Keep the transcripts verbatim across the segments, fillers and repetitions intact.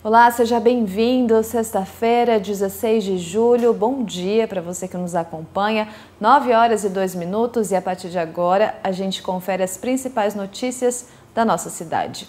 Olá, seja bem-vindo. Sexta-feira, dezesseis de julho. Bom dia para você que nos acompanha. nove horas e dois minutos e a partir de agora a gente confere as principais notícias da nossa cidade.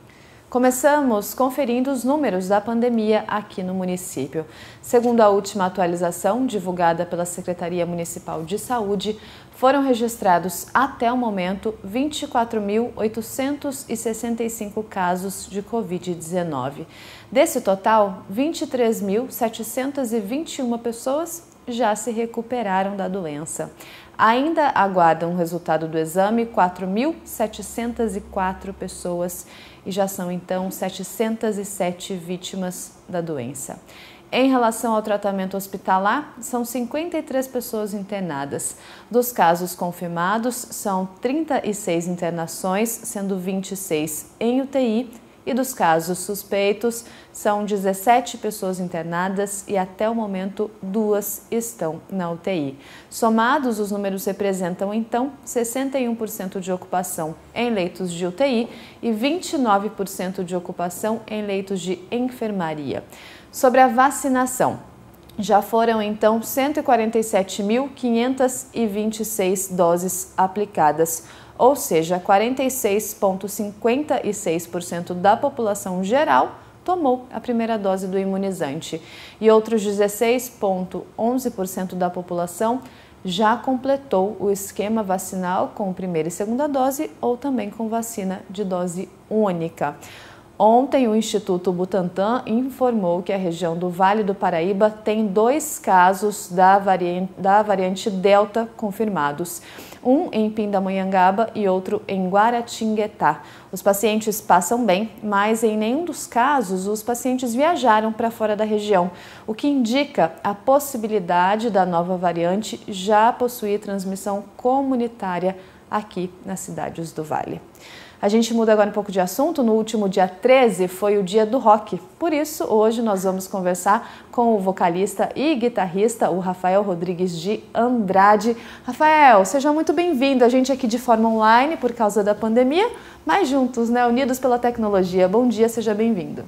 Começamos conferindo os números da pandemia aqui no município. Segundo a última atualização divulgada pela Secretaria Municipal de Saúde, foram registrados até o momento vinte e quatro mil oitocentos e sessenta e cinco casos de covid dezenove. Desse total, vinte e três mil setecentas e vinte e uma pessoas já se recuperaram da doença. Ainda aguardam o resultado do exame quatro mil setecentas e quatro pessoas e já são então setecentas e sete vítimas da doença. Em relação ao tratamento hospitalar, são cinquenta e três pessoas internadas. Dos casos confirmados, são trinta e seis internações, sendo vinte e seis em U T I, e dos casos suspeitos, são dezessete pessoas internadas e até o momento duas estão na U T I. Somados, os números representam então sessenta e um por cento de ocupação em leitos de U T I e vinte e nove por cento de ocupação em leitos de enfermaria. Sobre a vacinação, já foram então cento e quarenta e sete mil quinhentas e vinte e seis doses aplicadas, ou seja, quarenta e seis vírgula cinquenta e seis por cento da população geral tomou a primeira dose do imunizante e outros dezesseis vírgula onze por cento da população já completou o esquema vacinal com primeira e segunda dose ou também com vacina de dose única. Ontem, o Instituto Butantan informou que a região do Vale do Paraíba tem dois casos da variante, da variante Delta confirmados. Um em Pindamonhangaba e outro em Guaratinguetá. Os pacientes passam bem, mas em nenhum dos casos os pacientes viajaram para fora da região, o que indica a possibilidade da nova variante já possuir transmissão comunitária aqui nas cidades do Vale. A gente muda agora um pouco de assunto. No último dia treze foi o dia do rock. Por isso, hoje nós vamos conversar com o vocalista e guitarrista, o Rafael Rodrigues de Andrade. Rafael, seja muito bem-vindo. A gente aqui de forma online por causa da pandemia, mas juntos, né? Unidos pela tecnologia. Bom dia, seja bem-vindo.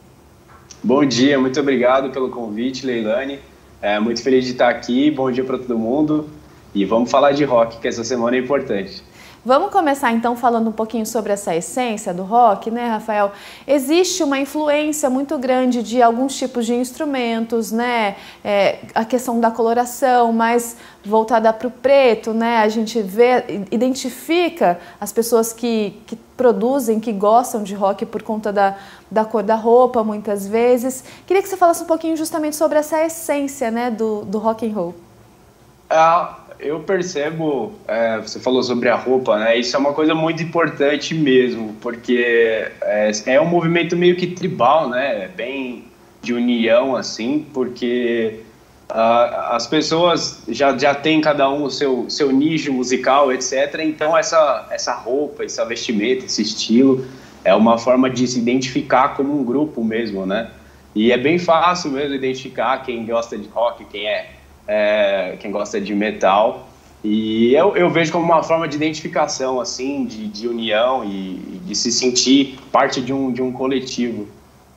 Bom dia, muito obrigado pelo convite, Leilane. É, muito feliz de estar aqui. Bom dia para todo mundo. E vamos falar de rock, que essa semana é importante. Vamos começar então falando um pouquinho sobre essa essência do rock, né, Rafael? Existe uma influência muito grande de alguns tipos de instrumentos, né? É, a questão da coloração mais voltada para o preto, né? A gente vê, identifica as pessoas que, que produzem, que gostam de rock por conta da, da cor da roupa, muitas vezes. Queria que você falasse um pouquinho justamente sobre essa essência, né, do, do rock and roll. Ah... Eu percebo, é, você falou sobre a roupa, né? Isso é uma coisa muito importante mesmo, porque é, é um movimento meio que tribal, né? Bem de união, assim, porque uh, as pessoas já, já têm cada um o seu, seu nicho musical, etcétera. Então essa, essa roupa, essa vestimenta, esse estilo é uma forma de se identificar como um grupo mesmo, né? E é bem fácil mesmo identificar quem gosta de rock, quem é É, quem gosta de metal, e eu, eu vejo como uma forma de identificação, assim, de, de união e, e de se sentir parte de um, de um coletivo.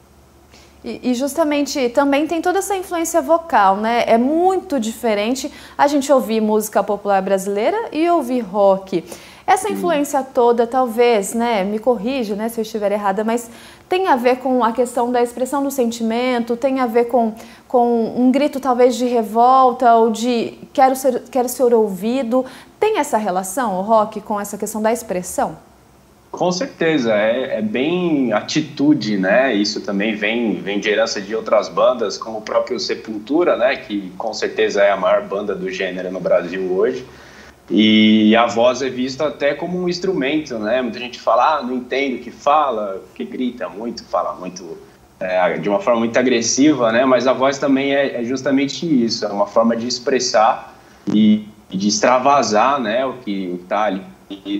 E, e justamente também tem toda essa influência vocal, né? É muito diferente a gente ouvir música popular brasileira e ouvir rock. Essa influência toda, talvez, né, me corrija, né, se eu estiver errada, mas tem a ver com a questão da expressão do sentimento, tem a ver com, com um grito talvez de revolta ou de quero ser, quero ser ouvido. Tem essa relação, o rock, com essa questão da expressão? Com certeza, é, é bem atitude, né? Isso também vem, vem de herança de outras bandas, como o próprio Sepultura, né, que com certeza é a maior banda do gênero no Brasil hoje. E a voz é vista até como um instrumento, né? Muita gente fala, ah, não entendo o que fala, que grita muito, fala muito, é, de uma forma muito agressiva, né? Mas a voz também é, é justamente isso, é uma forma de expressar e, e de extravasar, né, o que está ali. E,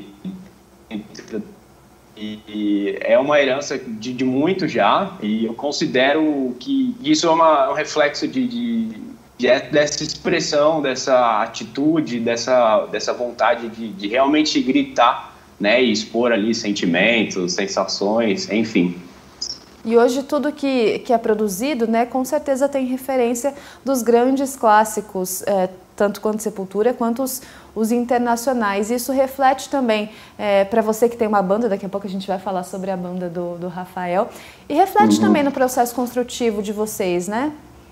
e, e é uma herança de, de muito já, e eu considero que isso é uma, um reflexo de... de dessa expressão, dessa atitude, dessa, dessa vontade de, de realmente gritar, né, e expor ali sentimentos, sensações, enfim. E hoje tudo que, que é produzido, né, com certeza tem referência dos grandes clássicos, é, tanto quanto Sepultura, quanto os, os internacionais. Isso reflete também, é, para você que tem uma banda, daqui a pouco a gente vai falar sobre a banda do, do Rafael, e reflete uhum. também no processo construtivo de vocês, né?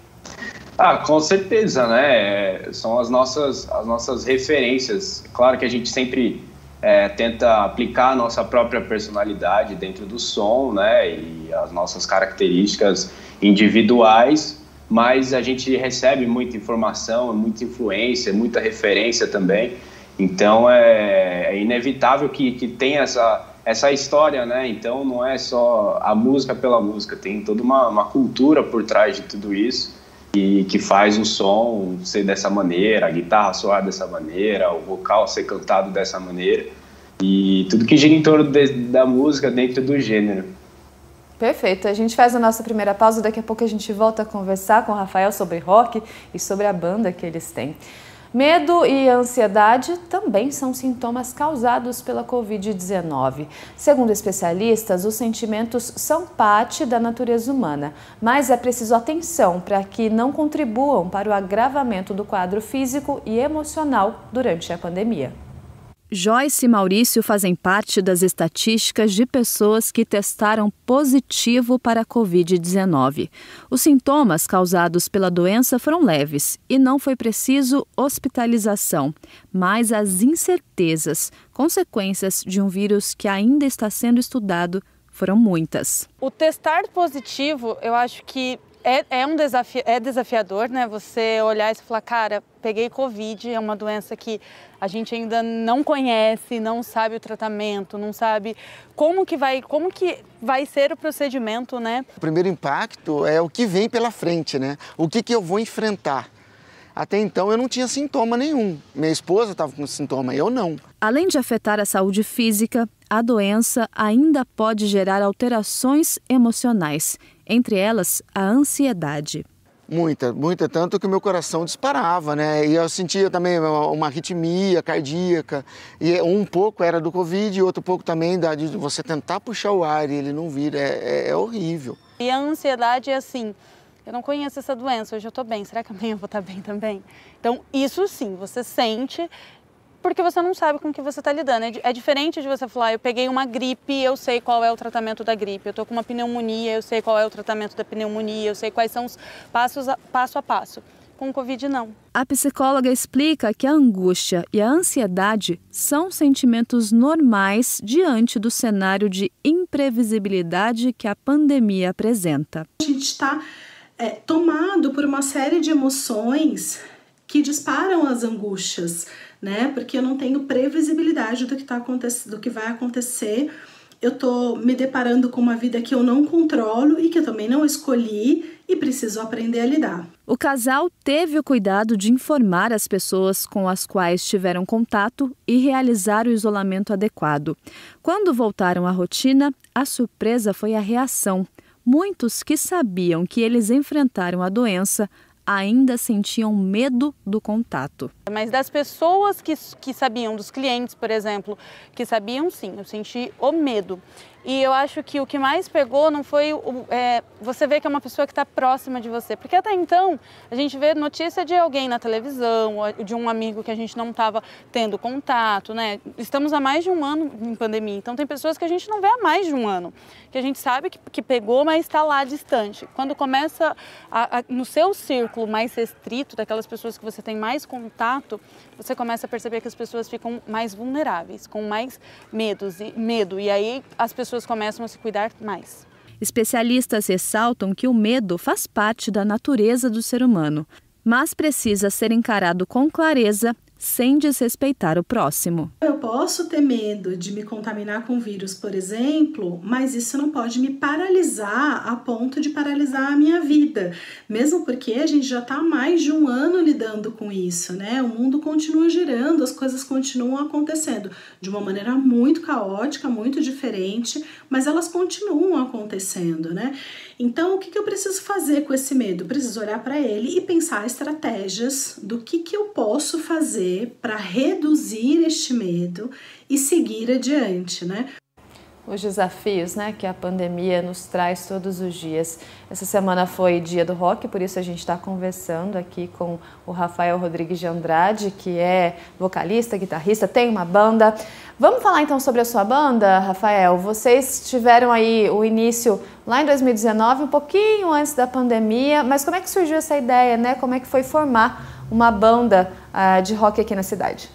Ah, com certeza, né? São as nossas, as nossas referências. Claro que a gente sempre é, tenta aplicar a nossa própria personalidade dentro do som, né? E as nossas características individuais, mas a gente recebe muita informação, muita influência, muita referência também. Então é, é inevitável que, que tenha essa, essa história, né? Então não é só a música pela música, tem toda uma, uma cultura por trás de tudo isso. E que faz o som ser dessa maneira, a guitarra soar dessa maneira, o vocal ser cantado dessa maneira, e tudo que gira em torno de, da música dentro do gênero. Perfeito, a gente faz a nossa primeira pausa, daqui a pouco a gente volta a conversar com o Rafael sobre rock e sobre a banda que eles têm. Medo e ansiedade também são sintomas causados pela covid dezenove. Segundo especialistas, os sentimentos são parte da natureza humana, mas é preciso atenção para que não contribuam para o agravamento do quadro físico e emocional durante a pandemia. Joyce e Maurício fazem parte das estatísticas de pessoas que testaram positivo para a covid dezenove. Os sintomas causados pela doença foram leves e não foi preciso hospitalização, mas as incertezas, consequências de um vírus que ainda está sendo estudado, foram muitas. O testar positivo, eu acho que É, é um desafio, é desafiador, né? Você olhar e falar, cara, peguei Covid, é uma doença que a gente ainda não conhece, não sabe o tratamento, não sabe como que vai, como que vai ser o procedimento, né? O primeiro impacto é o que vem pela frente, né? O que que eu vou enfrentar. Até então eu não tinha sintoma nenhum. Minha esposa estava com sintoma, eu não. Além de afetar a saúde física, a doença ainda pode gerar alterações emocionais, entre elas a ansiedade. Muita, muita, tanto que o meu coração disparava, né? E eu sentia também uma arritmia cardíaca. E um pouco era do Covid e outro pouco também da, de você tentar puxar o ar e ele não vir. É, é, é horrível. E a ansiedade é assim, eu não conheço essa doença, hoje eu estou bem, será que amanhã eu vou estar bem também? Então isso sim, você sente, porque você não sabe com o que você está lidando. É diferente de você falar, eu peguei uma gripe, eu sei qual é o tratamento da gripe. Eu estou com uma pneumonia, eu sei qual é o tratamento da pneumonia, eu sei quais são os passos a, passo a passo. Com o Covid, não. A psicóloga explica que a angústia e a ansiedade são sentimentos normais diante do cenário de imprevisibilidade que a pandemia apresenta. A gente está é, tomado por uma série de emoções que disparam as angústias, né? Porque eu não tenho previsibilidade do que tá acontecendo, do que vai acontecer. Eu tô me deparando com uma vida que eu não controlo e que eu também não escolhi e preciso aprender a lidar. O casal teve o cuidado de informar as pessoas com as quais tiveram contato e realizar o isolamento adequado. Quando voltaram à rotina, a surpresa foi a reação. Muitos que sabiam que eles enfrentaram a doença ainda sentiam medo do contato. Mas das pessoas que, que sabiam, dos clientes, por exemplo, que sabiam, sim, eu senti o medo. E eu acho que o que mais pegou não foi o, é, você ver que é uma pessoa que está próxima de você. Porque até então, a gente vê notícia de alguém na televisão, de um amigo que a gente não estava tendo contato, né? Estamos há mais de um ano em pandemia, então tem pessoas que a gente não vê há mais de um ano. Que a gente sabe que, que pegou, mas está lá distante. Quando começa a, a, no seu círculo mais restrito, daquelas pessoas que você tem mais contato, você começa a perceber que as pessoas ficam mais vulneráveis, com mais medos e, medo. E aí as pessoas começam a se cuidar mais. Especialistas ressaltam que o medo faz parte da natureza do ser humano, mas precisa ser encarado com clareza, sem desrespeitar o próximo. Eu posso ter medo de me contaminar com vírus, por exemplo, mas isso não pode me paralisar a ponto de paralisar a minha vida. Mesmo porque a gente já está há mais de um ano lidando com isso, né? O mundo continua girando, as coisas continuam acontecendo de uma maneira muito caótica, muito diferente, mas elas continuam acontecendo, né? Então, o que que eu preciso fazer com esse medo? Eu preciso olhar para ele e pensar estratégias do que que eu posso fazer para reduzir este medo e seguir adiante, né? os desafios, né, que a pandemia nos traz todos os dias. Essa semana foi Dia do Rock, por isso a gente está conversando aqui com o Rafael Rodrigues de Andrade, que é vocalista, guitarrista, tem uma banda. Vamos falar então sobre a sua banda, Rafael. Vocês tiveram aí o início lá em dois mil e dezenove, um pouquinho antes da pandemia, mas como é que surgiu essa ideia, né? Como é que foi formar uma banda uh, de rock aqui na cidade?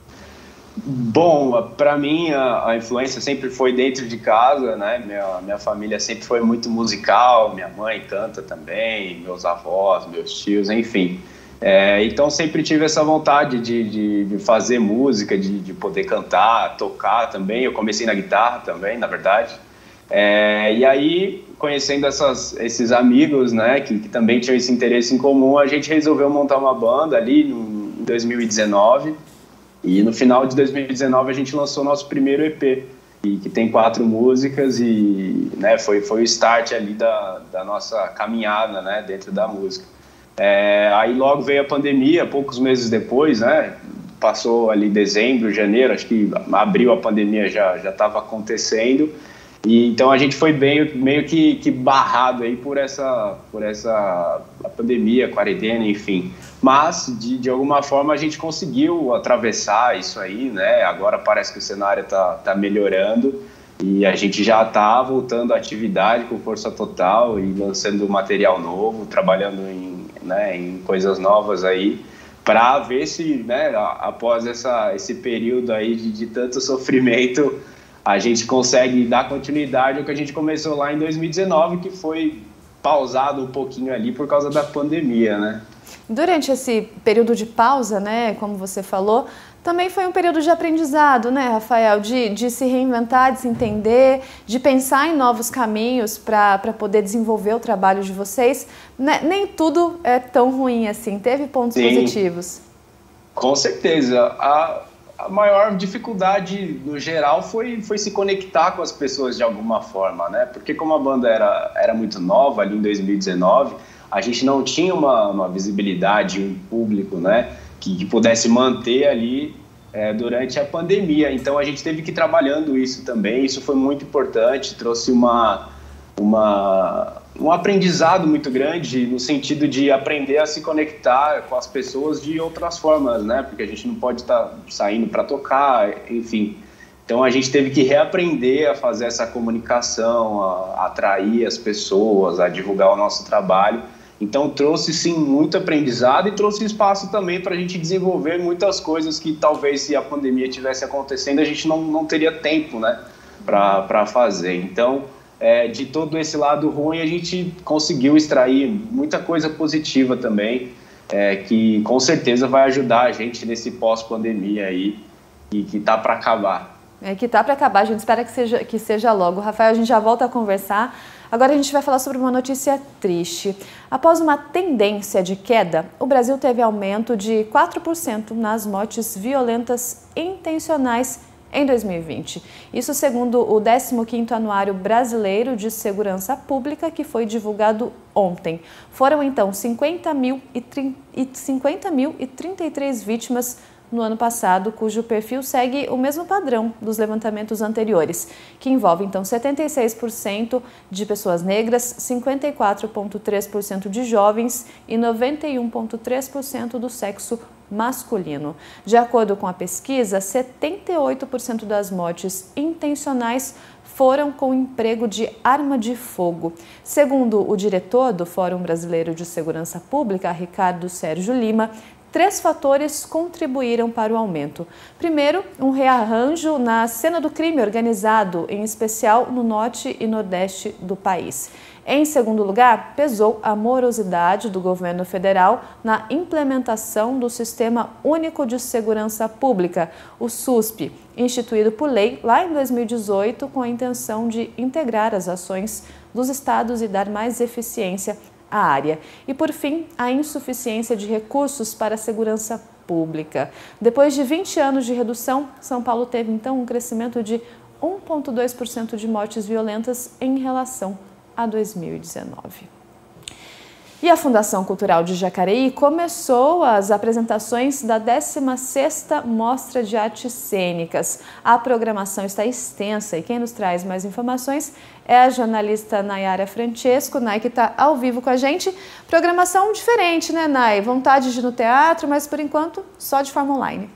Bom, para mim a, a influência sempre foi dentro de casa, né? Minha, minha família sempre foi muito musical, minha mãe canta também, meus avós, meus tios, enfim. É, então sempre tive essa vontade de, de, de fazer música, de, de poder cantar, tocar também. Eu comecei na guitarra também, na verdade. É, e aí, conhecendo essas, esses amigos, né, que, que também tinham esse interesse em comum, a gente resolveu montar uma banda ali no, em dois mil e dezenove. E no final de dois mil e dezenove a gente lançou nosso primeiro E P, e, que tem quatro músicas e, né, foi, foi o start ali da, da nossa caminhada, né, dentro da música. É, aí logo veio a pandemia, poucos meses depois, né, passou ali dezembro, janeiro, acho que abril a pandemia já já estava acontecendo, e então a gente foi bem, meio que, que barrado aí por essa, por essa a pandemia, quarentena, enfim. Mas, de, de alguma forma, a gente conseguiu atravessar isso aí, né? Agora parece que o cenário está tá melhorando e a gente já está voltando à atividade com força total e lançando material novo, trabalhando em, né, em coisas novas aí, para ver se, né, após essa, esse período aí de, de tanto sofrimento, a gente consegue dar continuidade ao que a gente começou lá em dois mil e dezenove, que foi pausado um pouquinho ali por causa da pandemia, né? Durante esse período de pausa, né, como você falou, também foi um período de aprendizado, né, Rafael? De, de se reinventar, de se entender, de pensar em novos caminhos para poder desenvolver o trabalho de vocês. Né? Nem tudo é tão ruim assim, teve pontos Sim, positivos. Com certeza. A, a maior dificuldade, no geral, foi, foi se conectar com as pessoas de alguma forma, né? Porque como a banda era, era muito nova ali em dois mil e dezenove, a gente não tinha uma, uma visibilidade, um público, né, que, que pudesse manter ali é, durante a pandemia. Então a gente teve que ir trabalhando isso também, isso foi muito importante, trouxe uma, uma, um aprendizado muito grande no sentido de aprender a se conectar com as pessoas de outras formas, né, porque a gente não pode estar saindo para tocar, enfim. Então a gente teve que reaprender a fazer essa comunicação, a, a atrair as pessoas, a divulgar o nosso trabalho. Então trouxe sim muito aprendizado e trouxe espaço também para a gente desenvolver muitas coisas que talvez se a pandemia tivesse acontecendo a gente não, não teria tempo, né, para fazer. Então é, de todo esse lado ruim a gente conseguiu extrair muita coisa positiva também, é, que com certeza vai ajudar a gente nesse pós-pandemia aí e que tá para acabar. É que tá para acabar, a gente espera que seja, que seja logo. Rafael, a gente já volta a conversar. Agora a gente vai falar sobre uma notícia triste. Após uma tendência de queda, o Brasil teve aumento de quatro por cento nas mortes violentas intencionais em dois mil e vinte. Isso segundo o décimo quinto Anuário Brasileiro de Segurança Pública, que foi divulgado ontem. Foram então cinquenta mil e trinta e três vítimas no ano passado, cujo perfil segue o mesmo padrão dos levantamentos anteriores, que envolve então setenta e seis por cento de pessoas negras, cinquenta e quatro vírgula três por cento de jovens e noventa e um vírgula três por cento do sexo masculino. De acordo com a pesquisa, setenta e oito por cento das mortes intencionais foram com emprego de arma de fogo. Segundo o diretor do Fórum Brasileiro de Segurança Pública, Ricardo Sérgio Lima, três fatores contribuíram para o aumento. Primeiro, um rearranjo na cena do crime organizado, em especial no norte e nordeste do país. Em segundo lugar, pesou a morosidade do governo federal na implementação do Sistema Único de Segurança Pública, o SUSP, instituído por lei lá em dois mil e dezoito com a intenção de integrar as ações dos estados e dar mais eficiência a área. E, por fim, a insuficiência de recursos para a segurança pública. Depois de vinte anos de redução, São Paulo teve, então, um crescimento de um vírgula dois por cento de mortes violentas em relação a dois mil e dezenove. E a Fundação Cultural de Jacareí começou as apresentações da décima sexta Mostra de Artes Cênicas. A programação está extensa e quem nos traz mais informações é a jornalista Nayara Francesco, Nay, que está ao vivo com a gente. Programação diferente, né, Nay? Vontade de ir no teatro, mas por enquanto só de forma online.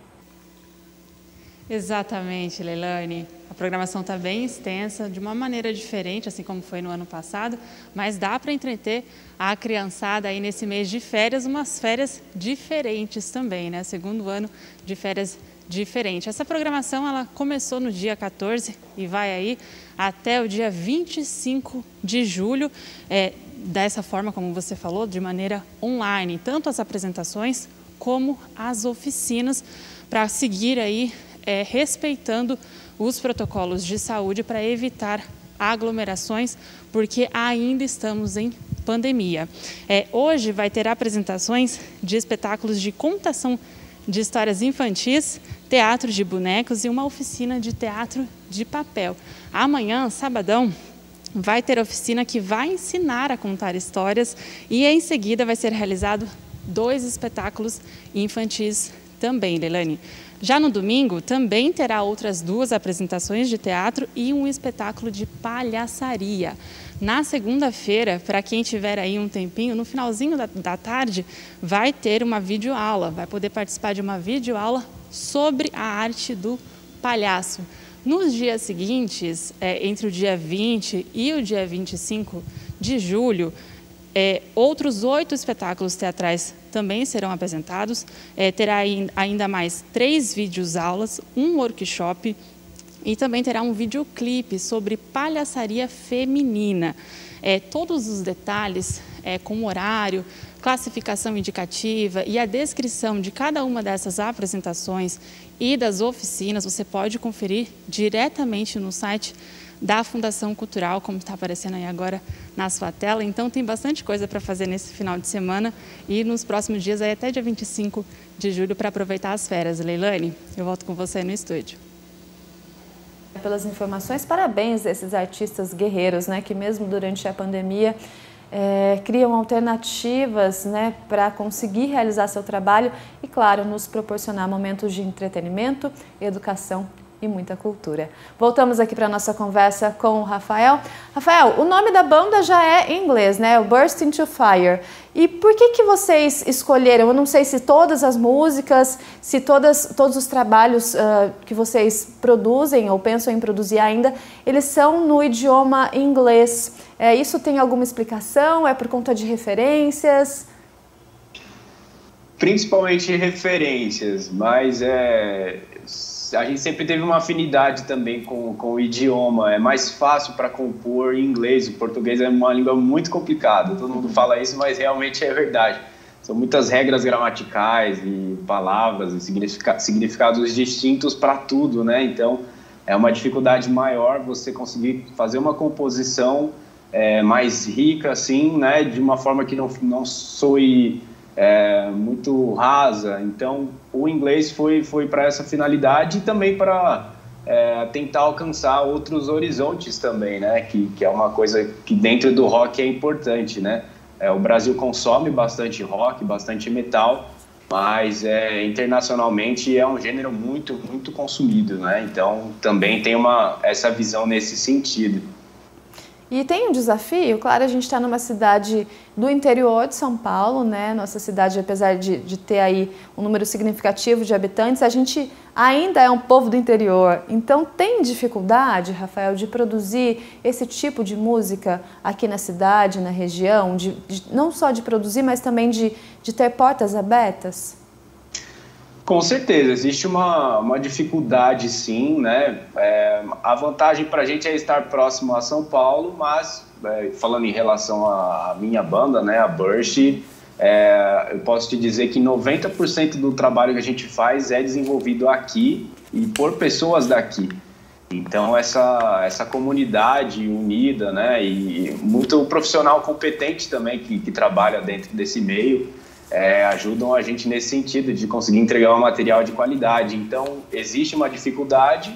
Exatamente, Leilane. A programação está bem extensa, de uma maneira diferente, assim como foi no ano passado, mas dá para entreter a criançada aí nesse mês de férias, umas férias diferentes também, né? Segundo ano de férias diferente. Essa programação ela começou no dia quatorze e vai aí até o dia vinte e cinco de julho, é, dessa forma, como você falou, de maneira online, tanto as apresentações como as oficinas, para seguir aí é, respeitando os protocolos de saúde para evitar aglomerações, porque ainda estamos em pandemia. É, hoje vai ter apresentações de espetáculos de contação de histórias infantis, teatro de bonecos e uma oficina de teatro de papel. Amanhã, sabadão, vai ter oficina que vai ensinar a contar histórias e em seguida vai ser realizado dois espetáculos infantis também, Leilane. Já no domingo, também terá outras duas apresentações de teatro e um espetáculo de palhaçaria. Na segunda-feira, para quem tiver aí um tempinho, no finalzinho da, da tarde, vai ter uma videoaula, vai poder participar de uma videoaula sobre a arte do palhaço. Nos dias seguintes, é, entre o dia vinte e o dia vinte e cinco de julho, É, outros oito espetáculos teatrais também serão apresentados, é, terá ainda mais três vídeos aulas, um workshop e também terá um videoclipe sobre palhaçaria feminina. É, todos os detalhes, é, com horário, classificação indicativa e a descrição de cada uma dessas apresentações e das oficinas, você pode conferir diretamente no site da Fundação Cultural, como está aparecendo aí agora na sua tela. Então tem bastante coisa para fazer nesse final de semana e nos próximos dias, aí até dia vinte e cinco de julho, para aproveitar as férias. Leilane, eu volto com você no estúdio. Pelas informações, parabéns a esses artistas guerreiros, né, que mesmo durante a pandemia é, criam alternativas, né, para conseguir realizar seu trabalho e, claro, nos proporcionar momentos de entretenimento, educação e muita cultura. Voltamos aqui para a nossa conversa com o Rafael. Rafael, o nome da banda já é em inglês, né? O Burst into Fire. E por que que vocês escolheram? Eu não sei se todas as músicas, se todas, todos os trabalhos uh, que vocês produzem ou pensam em produzir ainda, eles são no idioma inglês. É, isso tem alguma explicação? É por conta de referências? Principalmente referências, mas é... a gente sempre teve uma afinidade também com, com o idioma, é mais fácil para compor em inglês, o português é uma língua muito complicada, todo mundo fala isso, mas realmente é verdade. São muitas regras gramaticais e palavras e significa, significados distintos para tudo, né? Então é uma dificuldade maior você conseguir fazer uma composição é, mais rica, assim, né? De uma forma que não, não soe É, muito rasa. Então o inglês foi, foi para essa finalidade e também para é, tentar alcançar outros horizontes também, né? Que, que é uma coisa que dentro do rock é importante, né? É, o Brasil consome bastante rock, bastante metal, mas é, internacionalmente é um gênero muito, muito consumido, né? Então também tem uma, essa visão nesse sentido. E tem um desafio, claro, a gente está numa cidade do interior de São Paulo, né? Nossa cidade, apesar de, de ter aí um número significativo de habitantes, a gente ainda é um povo do interior. Então tem dificuldade, Rafael, de produzir esse tipo de música aqui na cidade, na região, de, de, não só de produzir, mas também de, de ter portas abertas? Com certeza, existe uma, uma dificuldade sim, né? É, a vantagem para a gente é estar próximo a São Paulo, mas é, falando em relação à minha banda, né, a Burst, é, eu posso te dizer que noventa por cento do trabalho que a gente faz é desenvolvido aqui e por pessoas daqui. Então essa, essa comunidade unida, né, e muito profissional competente também que, que trabalha dentro desse meio, É, ajudam a gente nesse sentido de conseguir entregar um material de qualidade. Então, existe uma dificuldade,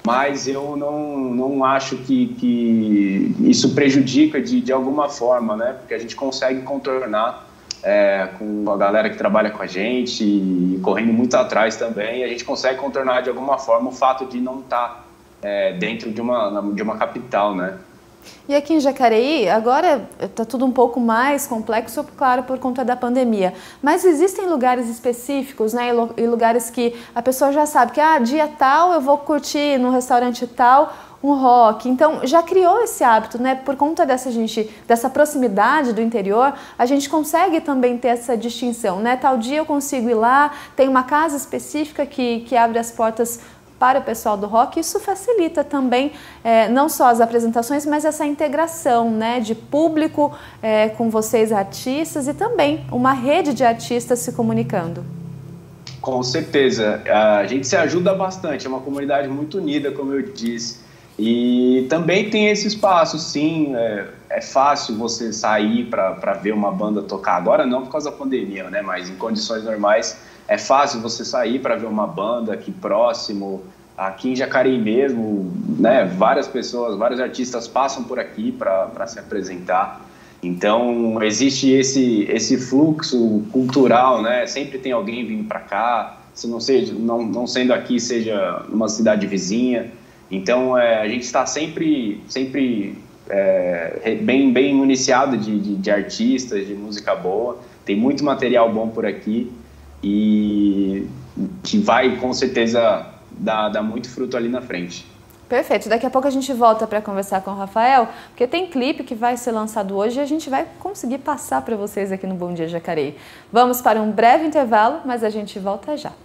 mas eu não, não acho que, que isso prejudica de, de alguma forma, né? Porque a gente consegue contornar é, com a galera que trabalha com a gente e correndo muito atrás também, a gente consegue contornar de alguma forma o fato de não estar é, dentro de uma, de uma capital, né? E aqui em Jacareí, agora está tudo um pouco mais complexo, claro, por conta da pandemia. Mas existem lugares específicos, né, e lugares que a pessoa já sabe que, ah, dia tal eu vou curtir no restaurante tal um rock. Então, já criou esse hábito, né? Por conta dessa, gente, dessa proximidade do interior, a gente consegue também ter essa distinção, né? Tal dia eu consigo ir lá, tem uma casa específica que, que abre as portas para o pessoal do rock. Isso facilita também é, não só as apresentações, mas essa integração, né, de público é, com vocês artistas e também uma rede de artistas se comunicando. Com certeza, a gente se ajuda bastante, é uma comunidade muito unida, como eu disse, e também tem esse espaço, sim, é, é fácil você sair para ver uma banda tocar, agora não por causa da pandemia, né, mas em condições normais é fácil você sair para ver uma banda aqui próximo, aqui em Jacareí mesmo, né? Várias pessoas, vários artistas passam por aqui para se apresentar. Então, existe esse, esse fluxo cultural, né? Sempre tem alguém vindo para cá, se não, seja, não, não sendo aqui, seja numa cidade vizinha. Então, é, a gente está sempre, sempre é, bem, bem municiado de, de, de artistas, de música boa. Tem muito material bom por aqui. E que vai, com certeza, dar, dar muito fruto ali na frente. Perfeito. Daqui a pouco a gente volta para conversar com o Rafael, porque tem clipe que vai ser lançado hoje e a gente vai conseguir passar para vocês aqui no Bom Dia Jacareí. Vamos para um breve intervalo, mas a gente volta já.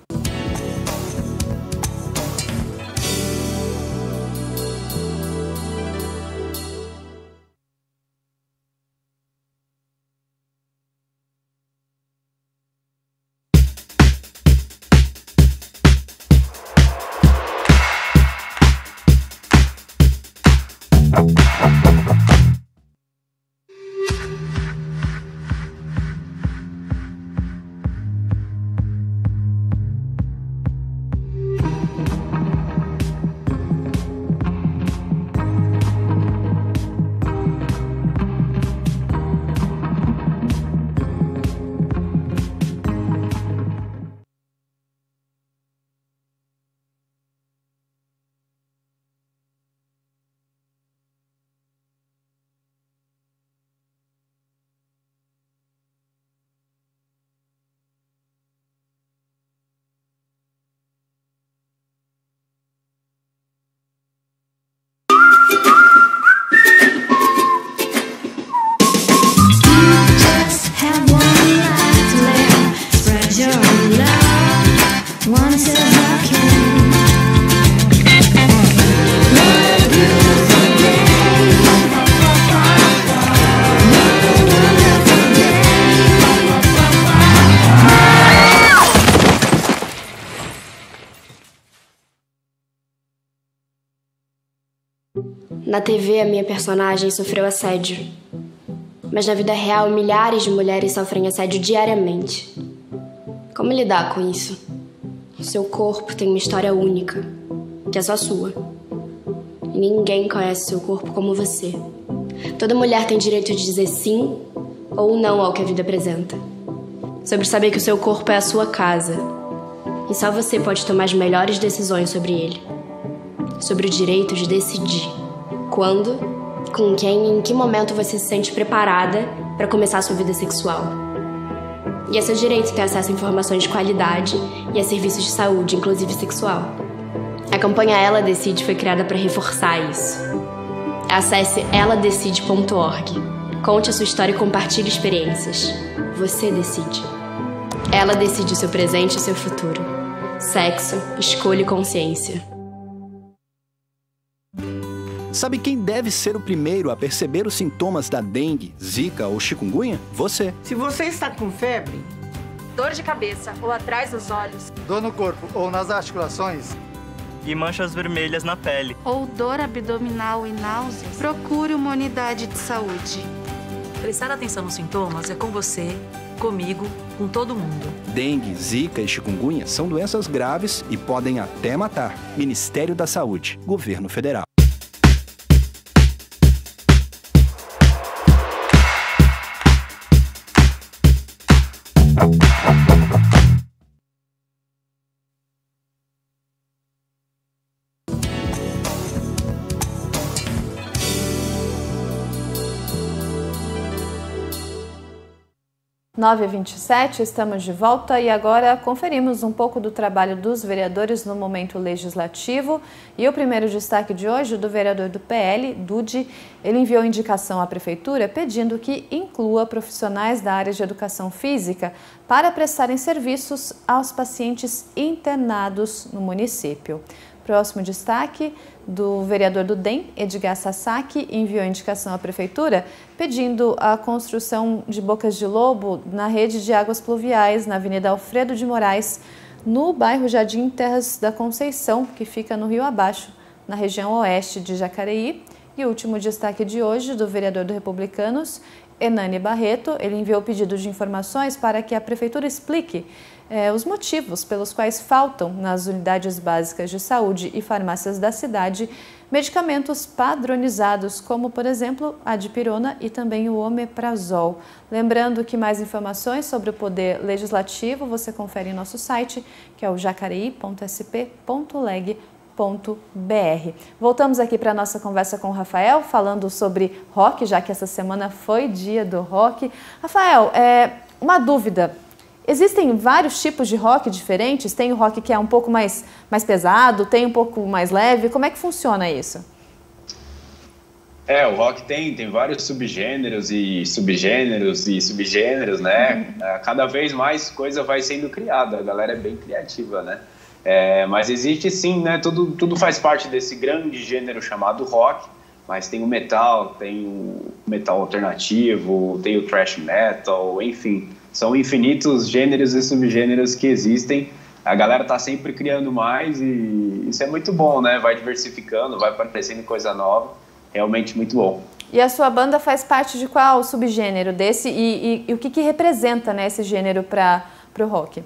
Na T V, a minha personagem sofreu assédio. Mas na vida real, milhares de mulheres sofrem assédio diariamente. Como lidar com isso? O seu corpo tem uma história única, que é só sua. E ninguém conhece seu corpo como você. Toda mulher tem direito de dizer sim ou não ao que a vida apresenta. Sobre saber que o seu corpo é a sua casa. E só você pode tomar as melhores decisões sobre ele. Sobre o direito de decidir quando, com quem e em que momento você se sente preparada para começar a sua vida sexual. E é seu direito ter acesso a informações de qualidade e a serviços de saúde, inclusive sexual. A campanha Ela Decide foi criada para reforçar isso. Acesse ela decide ponto org. Conte a sua história e compartilhe experiências. Você decide. Ela decide o seu presente e o seu futuro. Sexo, escolha e consciência. Sabe quem deve ser o primeiro a perceber os sintomas da dengue, zika ou chikungunya? Você. Se você está com febre, dor de cabeça ou atrás dos olhos, dor no corpo ou nas articulações e manchas vermelhas na pele, ou dor abdominal e náuseas, procure uma unidade de saúde. Prestar atenção nos sintomas é com você comigo, com todo mundo. Dengue, zika e chikungunya são doenças graves e podem até matar. Ministério da Saúde, Governo Federal. nove e vinte e sete, estamos de volta e agora conferimos um pouco do trabalho dos vereadores no momento legislativo. E o primeiro destaque de hoje, do vereador do P L, Dude, ele enviou indicação à Prefeitura pedindo que inclua profissionais da área de educação física para prestarem serviços aos pacientes internados no município. Próximo destaque, do vereador do D E M, Edgar Sasaki, enviou indicação à Prefeitura pedindo a construção de bocas de lobo na rede de águas pluviais na Avenida Alfredo de Moraes, no bairro Jardim Terras da Conceição, que fica no Rio Abaixo, na região oeste de Jacareí. E o último destaque de hoje, do vereador do Republicanos, Hernani Barreto, ele enviou pedido de informações para que a Prefeitura explique eh, os motivos pelos quais faltam nas unidades básicas de saúde e farmácias da cidade medicamentos padronizados, como, por exemplo, a dipirona e também o omeprazol. Lembrando que mais informações sobre o Poder Legislativo você confere em nosso site, que é o jacareí ponto s p ponto leg ponto b r. Voltamos aqui para a nossa conversa com o Rafael, falando sobre rock, já que essa semana foi dia do rock. Rafael, é, uma dúvida. Existem vários tipos de rock diferentes? Tem o rock que é um pouco mais, mais pesado, tem um pouco mais leve. Como é que funciona isso? É, o rock tem, tem vários subgêneros e subgêneros e subgêneros, né? Uhum. Cada vez mais coisa vai sendo criada, a galera é bem criativa, né? É, mas existe sim, né? Tudo, tudo faz parte desse grande gênero chamado rock, mas tem o metal, tem o metal alternativo, tem o thrash metal, enfim, são infinitos gêneros e subgêneros que existem. A galera tá sempre criando mais e isso é muito bom, né? Vai diversificando, vai aparecendo coisa nova, realmente muito bom. E a sua banda faz parte de qual subgênero desse e, e, e o que, que representa, né, esse gênero para o rock?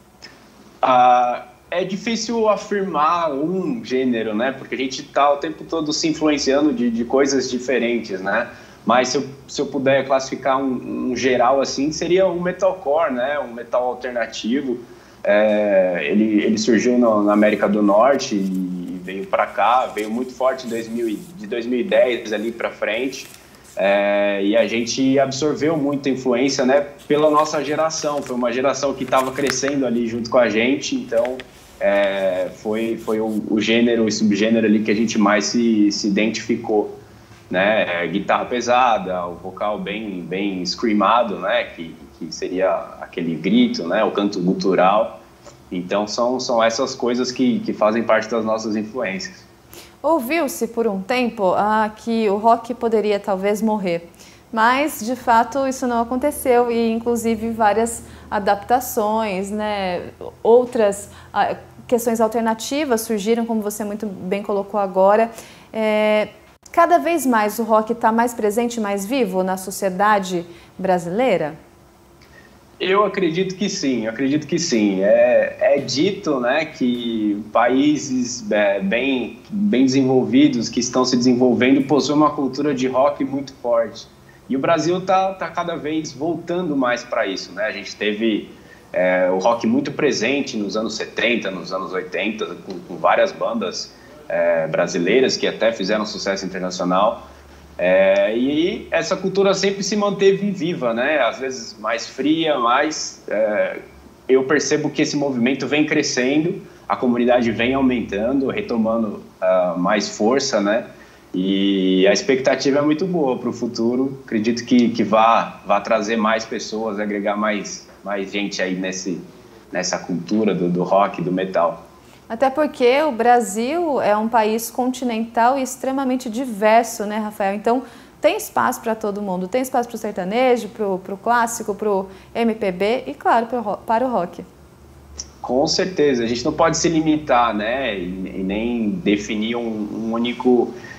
Ah... É difícil afirmar um gênero, né? Porque a gente está o tempo todo se influenciando de, de coisas diferentes, né? Mas se eu, se eu puder classificar um, um geral assim, seria um metalcore, né? Um metal alternativo. É, ele, ele surgiu no, na América do Norte e veio para cá, veio muito forte dois mil, de dois mil e dez ali para frente. É, e a gente absorveu muita influência, né? Pela nossa geração. Foi uma geração que estava crescendo ali junto com a gente, então... É, foi, foi o, o gênero e subgênero ali que a gente mais se, se identificou, né? É, guitarra pesada, o vocal bem, bem screamado, né? Que, que seria aquele grito, né? O canto gutural. Então são, são essas coisas que, que fazem parte das nossas influências. Ouviu-se por um tempo ah, que o rock poderia talvez morrer, mas de fato isso não aconteceu e inclusive várias adaptações, né? Outras ah, questões alternativas surgiram, como você muito bem colocou agora. É, cada vez mais o rock está mais presente, mais vivo na sociedade brasileira? Eu acredito que sim, eu acredito que sim. É, é dito, né, que países é, bem, bem desenvolvidos, que estão se desenvolvendo, possuem uma cultura de rock muito forte. E o Brasil está tá cada vez voltando mais para isso, né? A gente teve é, o rock muito presente nos anos setenta, nos anos oitenta, com, com várias bandas é, brasileiras que até fizeram sucesso internacional. É, e essa cultura sempre se manteve viva, né? Às vezes mais fria, mas é, eu percebo que esse movimento vem crescendo, a comunidade vem aumentando, retomando uh, mais força, né? E a expectativa é muito boa para o futuro. Acredito que, que vá, vá trazer mais pessoas, agregar mais, mais gente aí nesse, nessa cultura do, do rock, do metal. Até porque o Brasil é um país continental e extremamente diverso, né, Rafael? Então, tem espaço para todo mundo. Tem espaço para o sertanejo, para o clássico, para o M P B e, claro, pro, para o rock. Com certeza. A gente não pode se limitar, né? E, e nem definir um, um único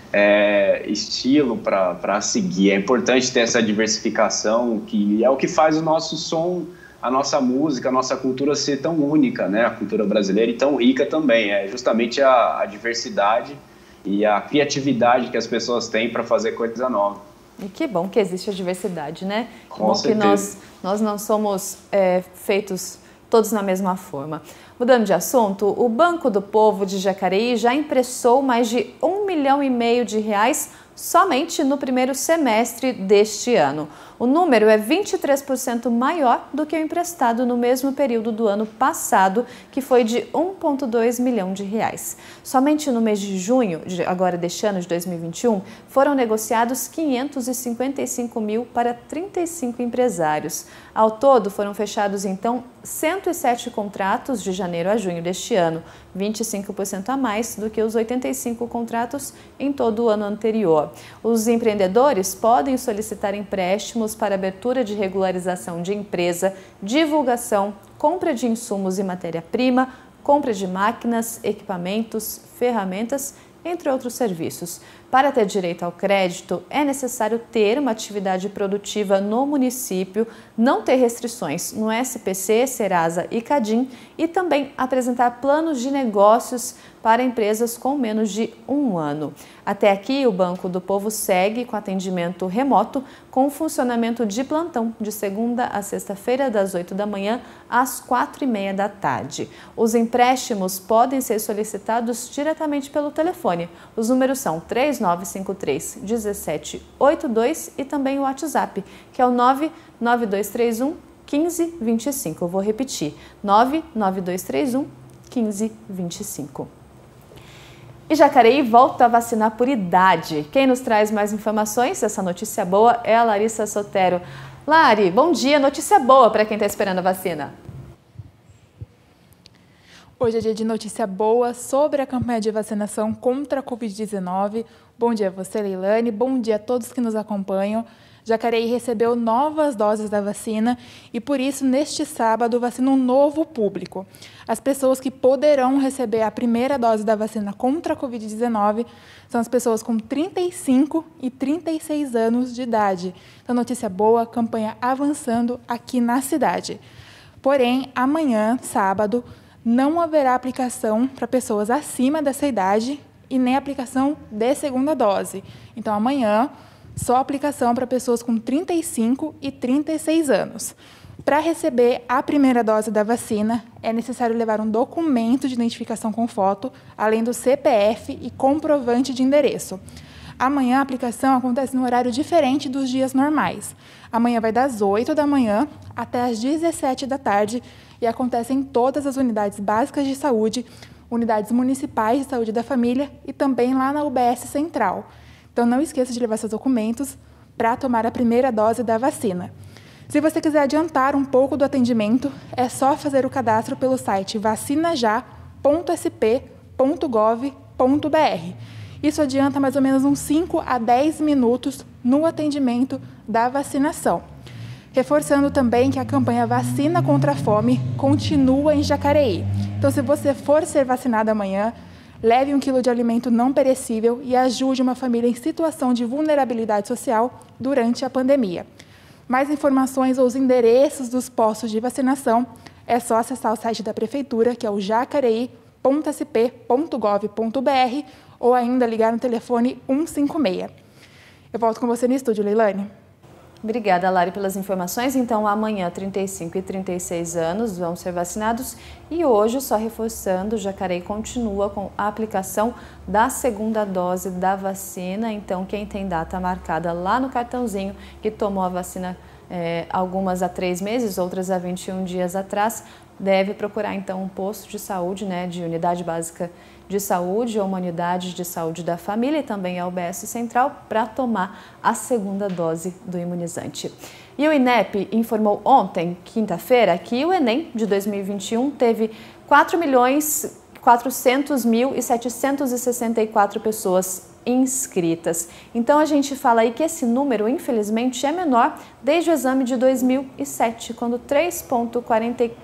é, estilo para seguir. É importante ter essa diversificação, que é o que faz o nosso som, a nossa música, a nossa cultura ser tão única, né? A cultura brasileira e tão rica também. É justamente a, a diversidade e a criatividade que as pessoas têm para fazer coisa nova. E que bom que existe a diversidade, né? Que Com bom certeza. que nós, nós não somos é, feitos todos na mesma forma. Mudando de assunto, o Banco do Povo de Jacareí já emprestou mais de um milhão e meio de reais somente no primeiro semestre deste ano. O número é vinte e três por cento maior do que o emprestado no mesmo período do ano passado, que foi de um vírgula dois milhão de reais. Somente no mês de junho, de, agora deste ano de dois mil e vinte e um, foram negociados quinhentos e cinquenta e cinco mil para trinta e cinco empresários. Ao todo, foram fechados, então, cento e sete contratos de janeiro a junho deste ano, vinte e cinco por cento a mais do que os oitenta e cinco contratos em todo o ano anterior. Os empreendedores podem solicitar empréstimos para abertura de regularização de empresa, divulgação, compra de insumos e matéria-prima, compra de máquinas, equipamentos, ferramentas, entre outros serviços. Para ter direito ao crédito, é necessário ter uma atividade produtiva no município, não ter restrições no S P C, Serasa e Cadim e também apresentar planos de negócios para empresas com menos de um ano. Até aqui, o Banco do Povo segue com atendimento remoto, com funcionamento de plantão de segunda a sexta-feira, das oito da manhã às quatro e meia da tarde. Os empréstimos podem ser solicitados diretamente pelo telefone. Os números são três nove cinco três, um sete oito dois e também o WhatsApp, que é o nove nove dois três um, um cinco dois cinco. Eu vou repetir, nove nove dois três um, um cinco dois cinco. E Jacareí volta a vacinar por idade. Quem nos traz mais informações dessa notícia boa é a Larissa Sotero. Lari, bom dia. Notícia boa para quem está esperando a vacina. Hoje é dia de notícia boa sobre a campanha de vacinação contra a covid dezenove. Bom dia a você, Leilane. Bom dia a todos que nos acompanham. Jacareí recebeu novas doses da vacina e, por isso, neste sábado, vacina um novo público. As pessoas que poderão receber a primeira dose da vacina contra a covid dezenove são as pessoas com trinta e cinco e trinta e seis anos de idade. Então, notícia boa, campanha avançando aqui na cidade. Porém, amanhã, sábado, não haverá aplicação para pessoas acima dessa idade e nem aplicação de segunda dose. Então, amanhã, só aplicação para pessoas com trinta e cinco e trinta e seis anos. Para receber a primeira dose da vacina, é necessário levar um documento de identificação com foto, além do C P F e comprovante de endereço. Amanhã a aplicação acontece no horário diferente dos dias normais. Amanhã vai das oito da manhã até as dezessete da tarde e acontece em todas as unidades básicas de saúde, unidades municipais de saúde da família e também lá na U B S Central. Então, não esqueça de levar seus documentos para tomar a primeira dose da vacina. Se você quiser adiantar um pouco do atendimento, é só fazer o cadastro pelo site vacina já ponto s p ponto gov ponto b r. Isso adianta mais ou menos uns cinco a dez minutos no atendimento da vacinação. Reforçando também que a campanha Vacina contra a Fome continua em Jacareí. Então, se você for ser vacinado amanhã, leve um quilo de alimento não perecível e ajude uma família em situação de vulnerabilidade social durante a pandemia. Mais informações ou os endereços dos postos de vacinação é só acessar o site da Prefeitura, que é o jacareí ponto s p ponto gov ponto b r ou ainda ligar no telefone cento e cinquenta e seis. Eu volto com você no estúdio, Leilane. Obrigada, Lari, pelas informações. Então, amanhã, trinta e cinco e trinta e seis anos vão ser vacinados e hoje, só reforçando, Jacareí continua com a aplicação da segunda dose da vacina. Então, quem tem data marcada lá no cartãozinho, que tomou a vacina, é, algumas há três meses, outras há vinte e um dias atrás, deve procurar, então, um posto de saúde, né, de unidade básica de saúde ou uma unidade de saúde da família e também a U B S Central para tomar a segunda dose do imunizante. E o INEP informou ontem, quinta-feira, que o Enem de dois mil e vinte e um teve quatro milhões quatrocentos mil e setecentos e sessenta e quatro pessoas inscritas. Então a gente fala aí que esse número, infelizmente, é menor desde o exame de dois mil e sete, quando três vírgula quarenta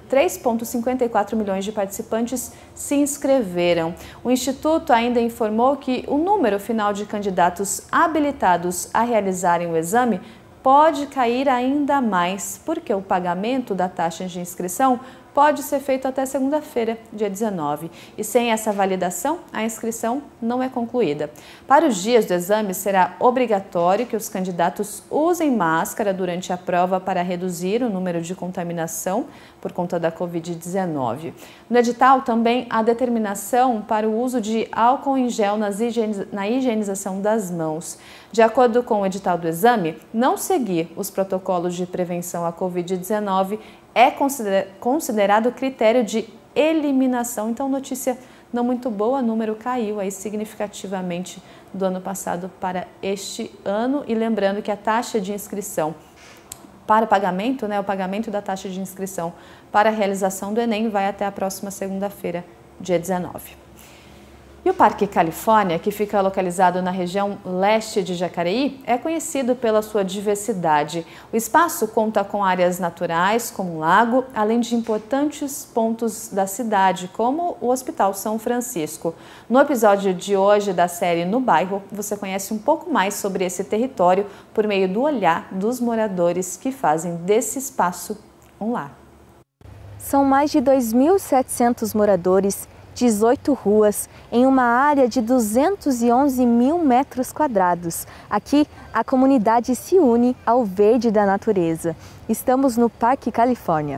três vírgula cinquenta e quatro milhões de participantes se inscreveram. O Instituto ainda informou que o número final de candidatos habilitados a realizarem o exame pode cair ainda mais, porque o pagamento da taxa de inscrição pode ser feito até segunda-feira, dia dezenove. E sem essa validação, a inscrição não é concluída. Para os dias do exame, será obrigatório que os candidatos usem máscara durante a prova para reduzir o número de contaminação por conta da covid dezenove. No edital, também há determinação para o uso de álcool em gel nas higieniz... na higienização das mãos. De acordo com o edital do exame, não seguir os protocolos de prevenção à covid dezenove é considerado critério de eliminação. Então, notícia não muito boa, o número caiu aí significativamente do ano passado para este ano. E lembrando que a taxa de inscrição para o pagamento, né, o pagamento da taxa de inscrição para a realização do Enem vai até a próxima segunda-feira, dia dezenove. E o Parque Califórnia, que fica localizado na região leste de Jacareí, é conhecido pela sua diversidade. O espaço conta com áreas naturais, como um lago, além de importantes pontos da cidade, como o Hospital São Francisco. No episódio de hoje da série No Bairro, você conhece um pouco mais sobre esse território por meio do olhar dos moradores que fazem desse espaço um lar. São mais de dois mil e setecentos moradores, dezoito ruas, em uma área de duzentos e onze mil metros quadrados. Aqui, a comunidade se une ao verde da natureza. Estamos no Parque Califórnia.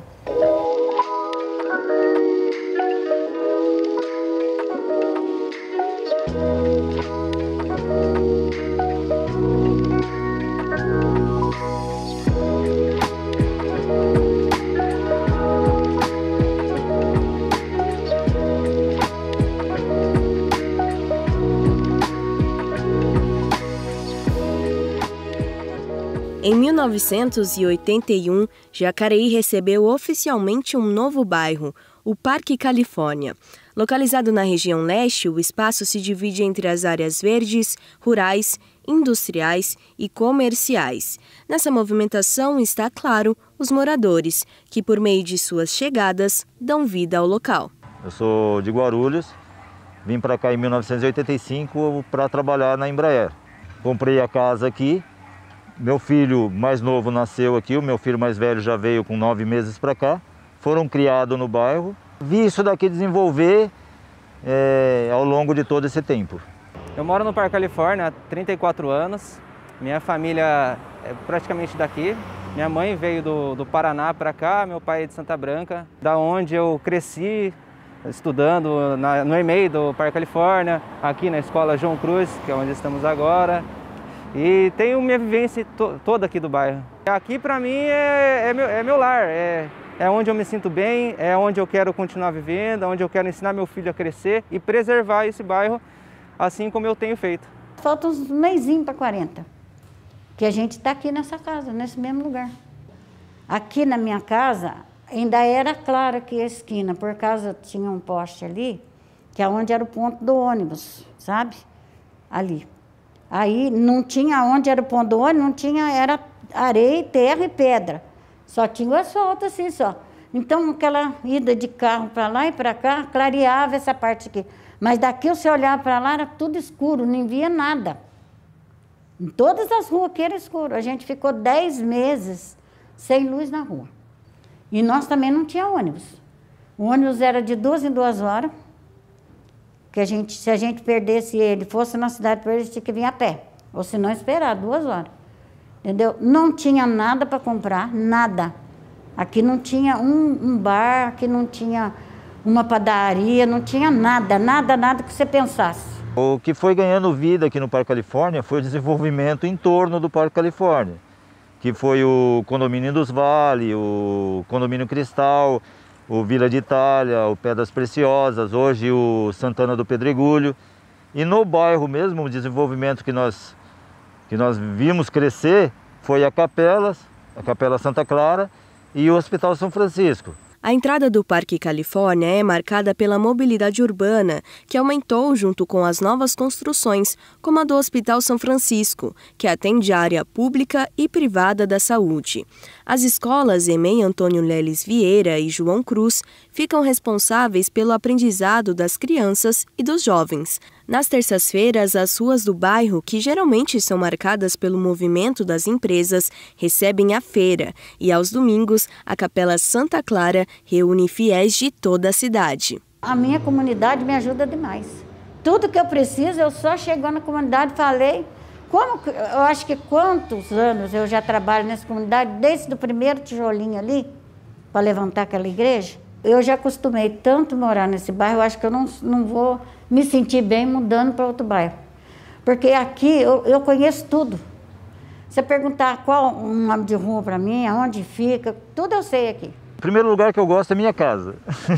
Em mil novecentos e oitenta e um, Jacareí recebeu oficialmente um novo bairro, o Parque Califórnia. Localizado na região leste, o espaço se divide entre as áreas verdes, rurais, industriais e comerciais. Nessa movimentação está, claro, os moradores, que por meio de suas chegadas dão vida ao local. Eu sou de Guarulhos, vim para cá em mil novecentos e oitenta e cinco para trabalhar na Embraer. Comprei a casa aqui. Meu filho mais novo nasceu aqui, o meu filho mais velho já veio com nove meses para cá. Foram criados no bairro. Vi isso daqui desenvolver é, ao longo de todo esse tempo. Eu moro no Parque Califórnia há trinta e quatro anos. Minha família é praticamente daqui. Minha mãe veio do, do Paraná para cá, meu pai é de Santa Branca. Da onde eu cresci estudando na, no E M E I do Parque Califórnia, aqui na Escola João Cruz, que é onde estamos agora. E tenho minha vivência to toda aqui do bairro. Aqui para mim é, é, meu, é meu lar, é, é onde eu me sinto bem, é onde eu quero continuar vivendo, é onde eu quero ensinar meu filho a crescer e preservar esse bairro assim como eu tenho feito. Falta uns meizinho para quarenta, que a gente está aqui nessa casa, nesse mesmo lugar. Aqui na minha casa ainda era clara que a esquina, por causa tinha um poste ali, que é onde era o ponto do ônibus, sabe? Ali. Aí não tinha onde era o ponto do ônibus, não tinha, era areia, terra e pedra. Só tinha o asfalto assim só. Então aquela ida de carro para lá e para cá, clareava essa parte aqui. Mas daqui você olhava para lá, era tudo escuro, não via nada. Em todas as ruas aqui era escuro. A gente ficou dez meses sem luz na rua. E nós também não tinha ônibus. O ônibus era de duas em duas horas. Que a gente, se a gente perdesse ele, fosse na cidade, perdesse, tinha que vir a pé. Ou se não, esperar duas horas. Entendeu? Não tinha nada para comprar, nada. Aqui não tinha um, um bar, aqui não tinha uma padaria, não tinha nada, nada, nada que você pensasse. O que foi ganhando vida aqui no Parque Califórnia foi o desenvolvimento em torno do Parque Califórnia, que foi o Condomínio dos Vales, o Condomínio Cristal, o Vila de Itália, o Pedras Preciosas, hoje o Santana do Pedregulho. E no bairro mesmo, o desenvolvimento que nós, que nós vimos crescer foi a Capelas, a Capela Santa Clara e o Hospital São Francisco. A A entrada do Parque Califórnia é marcada pela mobilidade urbana, que aumentou junto com as novas construções, como a do Hospital São Francisco, que atende a área pública e privada da saúde. As escolas EMEI Antônio Leles Vieira e João Cruz ficam responsáveis pelo aprendizado das crianças e dos jovens. Nas terças-feiras, as ruas do bairro, que geralmente são marcadas pelo movimento das empresas, recebem a feira e, aos domingos, a Capela Santa Clara reúne fiéis de toda a cidade. A minha comunidade me ajuda demais. Tudo que eu preciso, eu só chego na comunidade e falei. Como, eu acho que quantos anos eu já trabalho nessa comunidade, desde o primeiro tijolinho ali, para levantar aquela igreja. Eu já acostumei tanto morar nesse bairro, eu acho que eu não, não vou me sentir bem mudando para outro bairro. Porque aqui eu, eu conheço tudo. Você perguntar qual um nome de rua para mim, aonde fica, tudo eu sei aqui. O primeiro lugar que eu gosto é minha casa.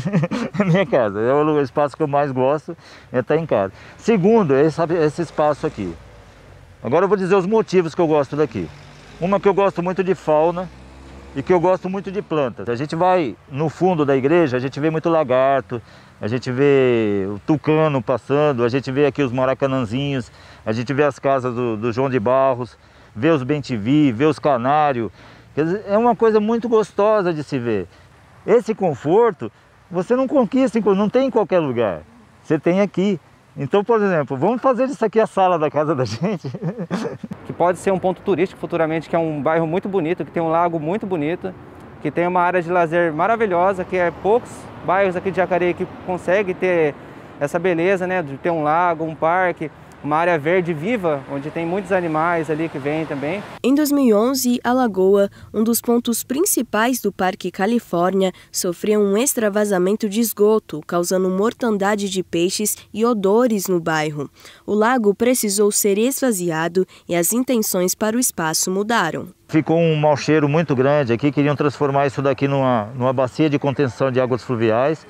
Minha casa, é o espaço que eu mais gosto, é estar em casa. Segundo, é esse, esse espaço aqui. Agora eu vou dizer os motivos que eu gosto daqui. Uma que eu gosto muito de fauna e que eu gosto muito de plantas. A gente vai no fundo da igreja, a gente vê muito lagarto, a gente vê o tucano passando, a gente vê aqui os maracanãzinhos, a gente vê as casas do, do João de Barros, vê os bem-te-vi, vê os canários. Quer dizer, é uma coisa muito gostosa de se ver. Esse conforto você não conquista, não tem em qualquer lugar, você tem aqui. Então, por exemplo, vamos fazer isso aqui a sala da casa da gente. Que pode ser um ponto turístico futuramente, que é um bairro muito bonito, que tem um lago muito bonito, que tem uma área de lazer maravilhosa, que é poucos bairros aqui de Jacareí que conseguem ter essa beleza, né, de ter um lago, um parque, uma área verde viva, onde tem muitos animais ali que vêm também. Em dois mil e onze, a Lagoa, um dos pontos principais do Parque Califórnia, sofreu um extravasamento de esgoto, causando mortandade de peixes e odores no bairro. O lago precisou ser esvaziado e as intenções para o espaço mudaram. Ficou um mau cheiro muito grande aqui, queriam transformar isso daqui numa, numa bacia de contenção de águas fluviais.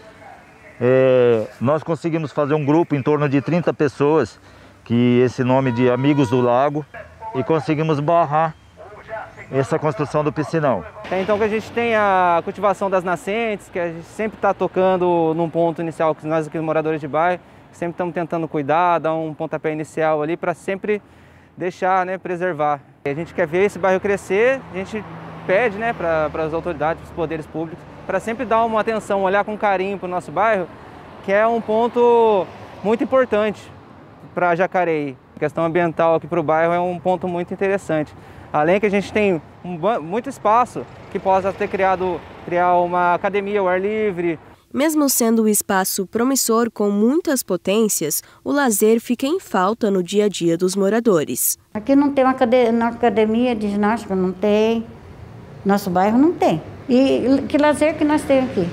É, nós conseguimos fazer um grupo em torno de trinta pessoas, que esse nome de Amigos do Lago, e conseguimos barrar essa construção do piscinão. É, então que a gente tem a cultivação das nascentes, que a gente sempre está tocando num ponto inicial, que nós aqui moradores de bairro, sempre estamos tentando cuidar, dar um pontapé inicial ali para sempre deixar, né, preservar. A gente quer ver esse bairro crescer, a gente pede, né, para as autoridades, para os poderes públicos, para sempre dar uma atenção, olhar com carinho para o nosso bairro, que é um ponto muito importante para Jacareí. A questão ambiental aqui para o bairro é um ponto muito interessante. Além que a gente tem um, muito espaço que possa ter criado criar uma academia ao ar livre. Mesmo sendo um espaço promissor com muitas potências, o lazer fica em falta no dia a dia dos moradores. Aqui não tem uma academia de ginástica, não tem. Nosso bairro não tem. E que lazer que nós temos aqui?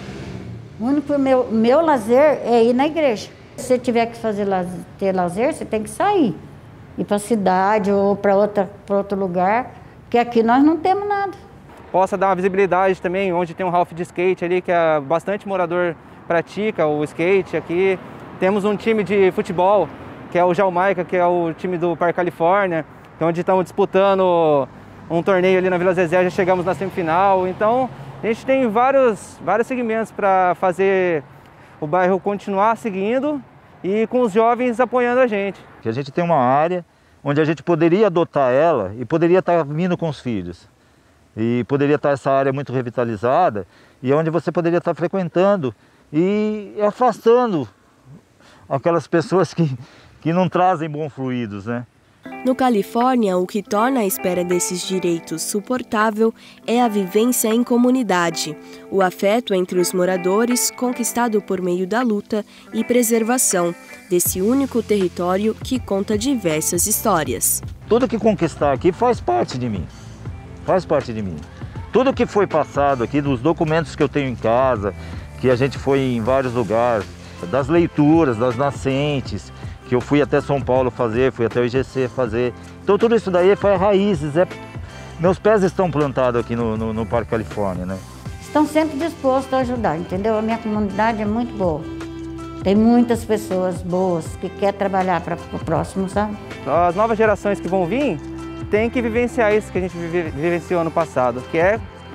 O único meu, meu lazer é ir na igreja. Se você tiver que fazer lazer, ter lazer, você tem que sair. Ir para a cidade ou para outro lugar, porque aqui nós não temos nada. Possa dar uma visibilidade também, onde tem um Ralph de skate ali, que é bastante morador pratica o skate aqui. Temos um time de futebol, que é o Jamaica, que é o time do Parque Califórnia, onde estamos disputando um torneio ali na Vila Zezé, já chegamos na semifinal. Então, a gente tem vários, vários segmentos para fazer o bairro continuar seguindo e com os jovens apoiando a gente. A gente tem uma área onde a gente poderia adotar ela e poderia estar vindo com os filhos. E poderia estar essa área muito revitalizada e onde você poderia estar frequentando e afastando aquelas pessoas que, que não trazem bons fluidos, né? No Califórnia, o que torna a espera desses direitos suportável é a vivência em comunidade, o afeto entre os moradores conquistado por meio da luta e preservação desse único território que conta diversas histórias. Tudo que conquistar aqui faz parte de mim, faz parte de mim. Tudo que foi passado aqui, dos documentos que eu tenho em casa, que a gente foi em vários lugares, das leituras, das nascentes, que eu fui até São Paulo fazer, fui até o I G C fazer. Então tudo isso daí foi raízes, é... meus pés estão plantados aqui no, no, no Parque Califórnia, né? Estão sempre dispostos a ajudar, entendeu? A minha comunidade é muito boa. Tem muitas pessoas boas que querem trabalhar para o próximo, sabe? As novas gerações que vão vir têm que vivenciar isso que a gente vive, vivenciou ano passado, que é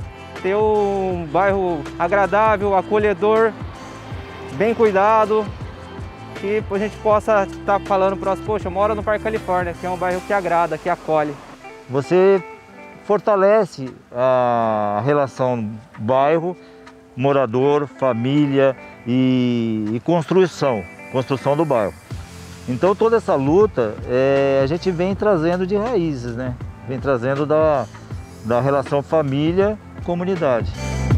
ter um bairro agradável, acolhedor, bem cuidado, que a gente possa estar falando para nós, poxa, eu moro no Parque Califórnia, que é um bairro que agrada, que acolhe. Você fortalece a relação bairro, morador, família e, e construção, construção do bairro. Então toda essa luta é, a gente vem trazendo de raízes, né? Vem trazendo da, da relação família-comunidade.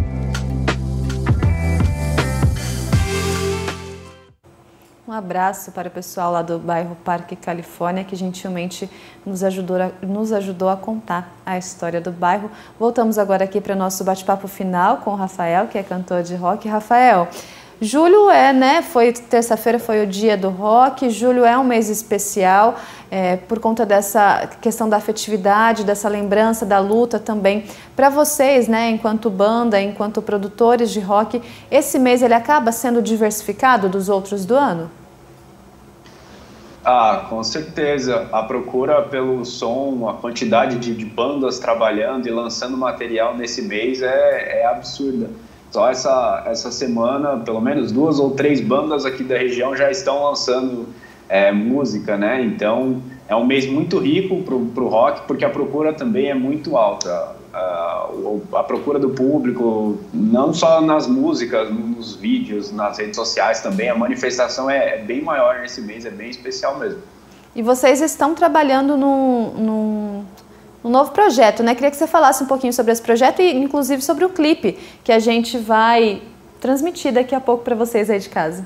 Um abraço para o pessoal lá do bairro Parque Califórnia, que gentilmente nos ajudou a, nos ajudou a contar a história do bairro. Voltamos agora aqui para o nosso bate-papo final com o Rafael, que é cantor de rock. Rafael, julho é, né, foi terça-feira, foi o dia do rock. Julho é um mês especial é, por conta dessa questão da afetividade, dessa lembrança da luta também. Para vocês, né, enquanto banda, enquanto produtores de rock, esse mês ele acaba sendo diversificado dos outros do ano? Ah, com certeza. A procura pelo som, a quantidade de, de bandas trabalhando e lançando material nesse mês é, é absurda. Só essa, essa semana, pelo menos duas ou três bandas aqui da região já estão lançando é, música, né? Então, é um mês muito rico pro, pro rock, porque a procura também é muito alta. A, a procura do público, não só nas músicas, nos vídeos, nas redes sociais também, a manifestação é, é bem maior nesse mês, é bem especial mesmo. E vocês estão trabalhando num... num... um novo projeto, né? Queria que você falasse um pouquinho sobre esse projeto e, inclusive, sobre o clipe que a gente vai transmitir daqui a pouco para vocês aí de casa.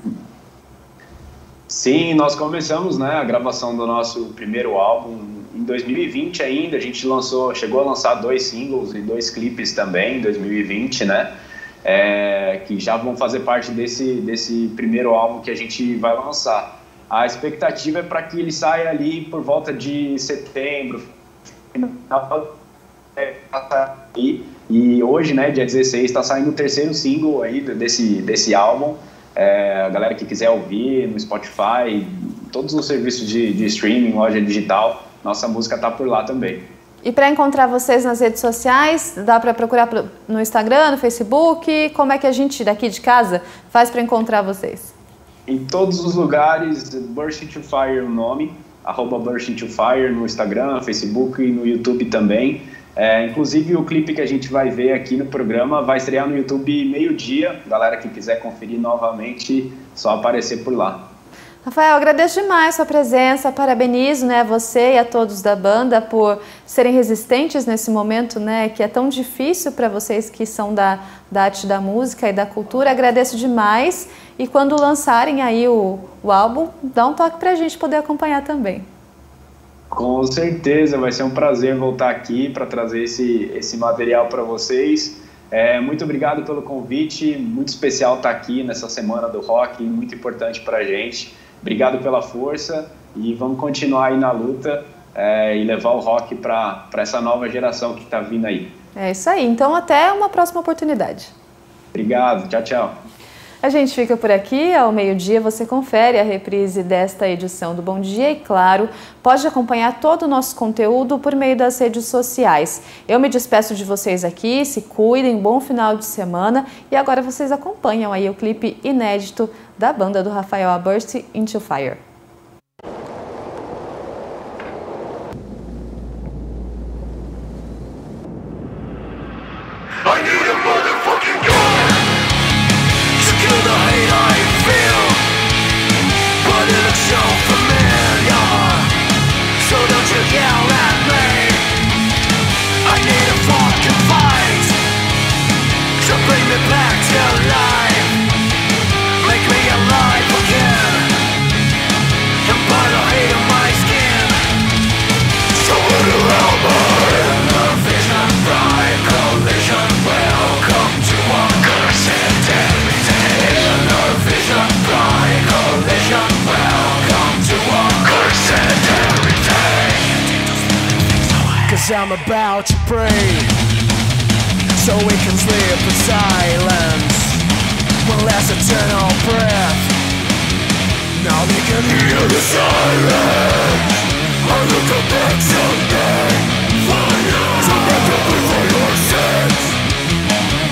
Sim, nós começamos, né, a gravação do nosso primeiro álbum em dois mil e vinte ainda. A gente lançou, chegou a lançar dois singles e dois clipes também em dois mil e vinte, né? É, que já vão fazer parte desse, desse primeiro álbum que a gente vai lançar. A expectativa é para que ele saia ali por volta de setembro, e hoje, né, dia dezesseis, está saindo o terceiro single aí desse, desse álbum. É, a galera que quiser ouvir no Spotify, todos os serviços de, de streaming, loja digital, nossa música tá por lá também. E para encontrar vocês nas redes sociais, dá para procurar no Instagram, no Facebook? Como é que a gente daqui de casa faz para encontrar vocês? Em todos os lugares, Burst Into Fire o nome, arroba Burst Into Fire no Instagram, Facebook e no YouTube também. É, inclusive o clipe que a gente vai ver aqui no programa vai estrear no YouTube meio-dia. Galera que quiser conferir novamente, só aparecer por lá. Rafael, agradeço demais a sua presença, parabenizo, né, a você e a todos da banda por serem resistentes nesse momento, né, que é tão difícil para vocês que são da, da arte da música e da cultura. Agradeço demais e quando lançarem aí o, o álbum, dá um toque para a gente poder acompanhar também. Com certeza, vai ser um prazer voltar aqui para trazer esse, esse material para vocês. É, muito obrigado pelo convite, muito especial estar aqui nessa semana do rock, muito importante para a gente. Obrigado pela força e vamos continuar aí na luta é, e levar o rock para essa nova geração que está vindo aí. É isso aí, então até uma próxima oportunidade. Obrigado, tchau, tchau. A gente fica por aqui, ao meio-dia você confere a reprise desta edição do Bom Dia e, claro, pode acompanhar todo o nosso conteúdo por meio das redes sociais. Eu me despeço de vocês aqui, se cuidem, bom final de semana e agora vocês acompanham aí o clipe inédito da banda do Rafael, a Burst Into Fire. I'm about to pray so we can sleep in silence one last eternal breath. Now they can hear the sirens. I will come back someday. For you to make up for your sins.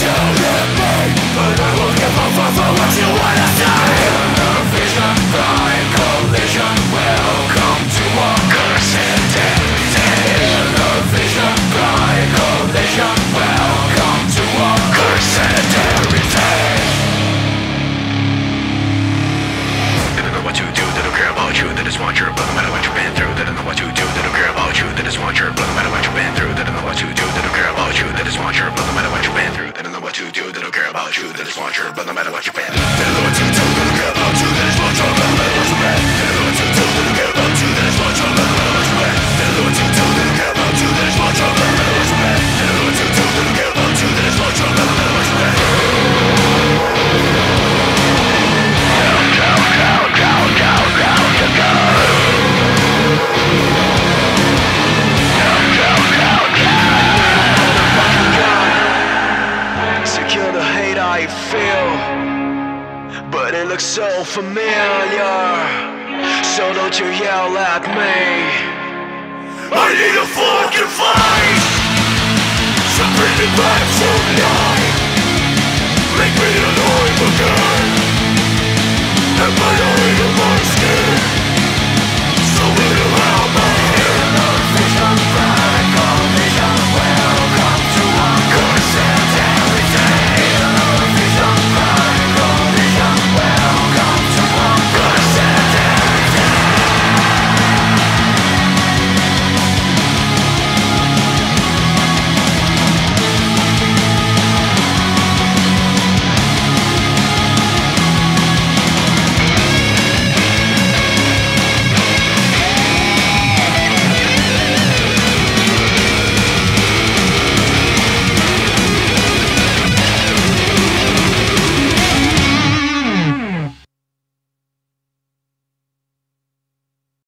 So familiar, so don't you yell at me. I need a fucking fight, so bring me back tonight. Make me alive again.